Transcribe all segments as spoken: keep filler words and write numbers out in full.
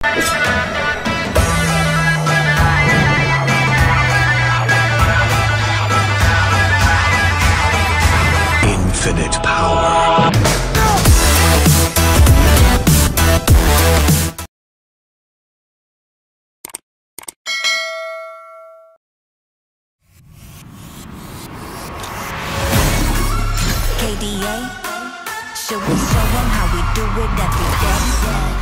Infinite power. K D A, should we show them how we do it every day?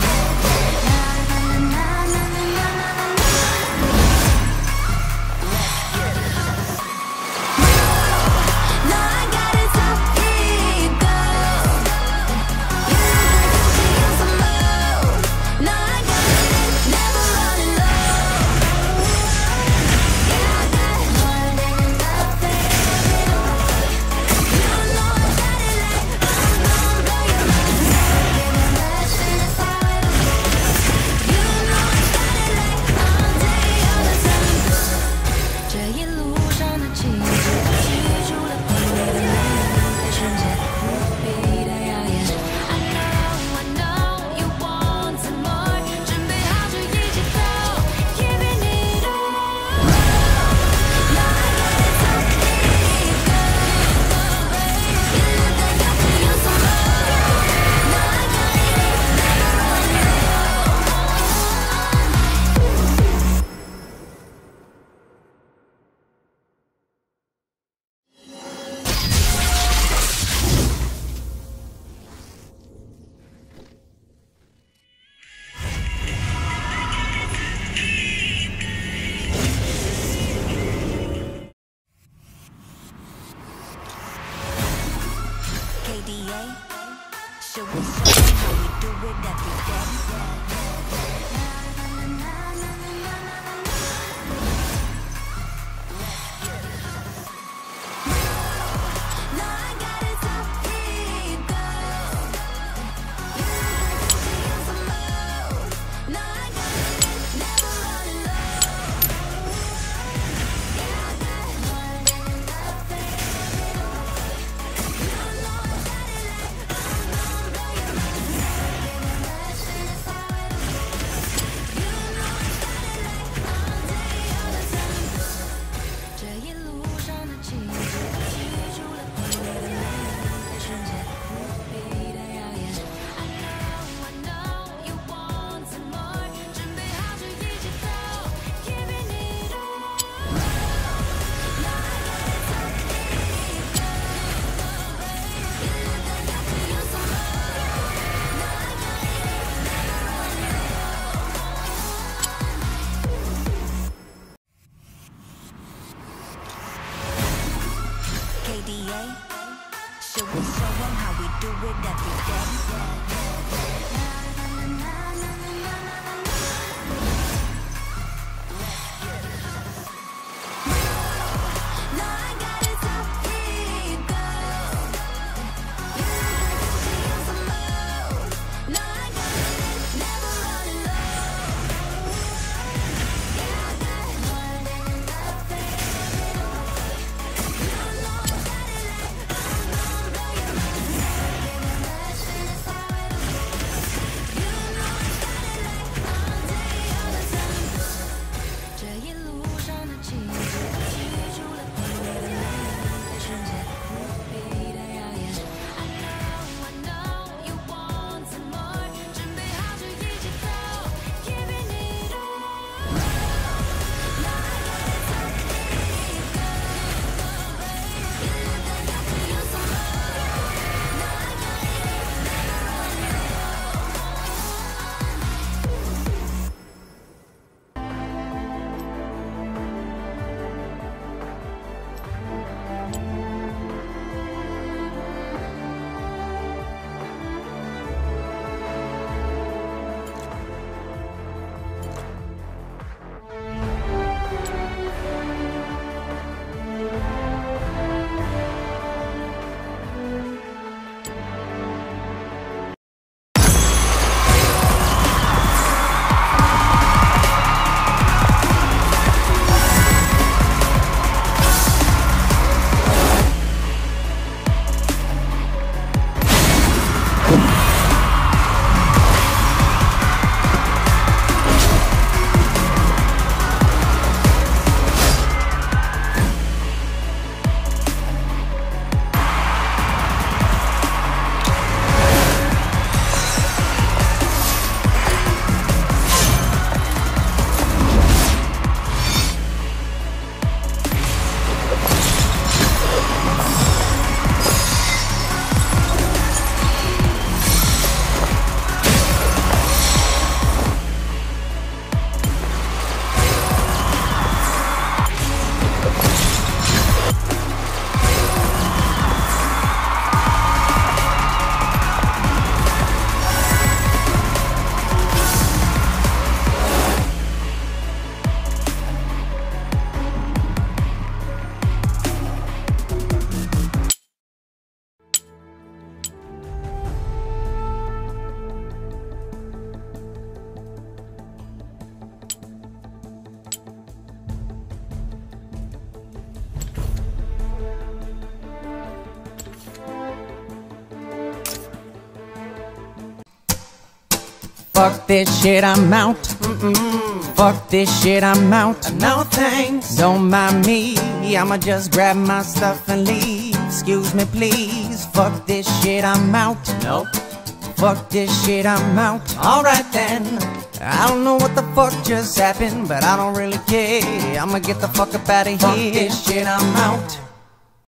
Fuck this shit, I'm out. Mm-mm. Fuck this shit, I'm out. No thanks. Don't mind me, I'ma just grab my stuff and leave. Excuse me please, fuck this shit, I'm out. Nope. Fuck this shit, I'm out. Alright then. I don't know what the fuck just happened, but I don't really care. I'ma get the fuck up out of here. Fuck this shit, I'm out.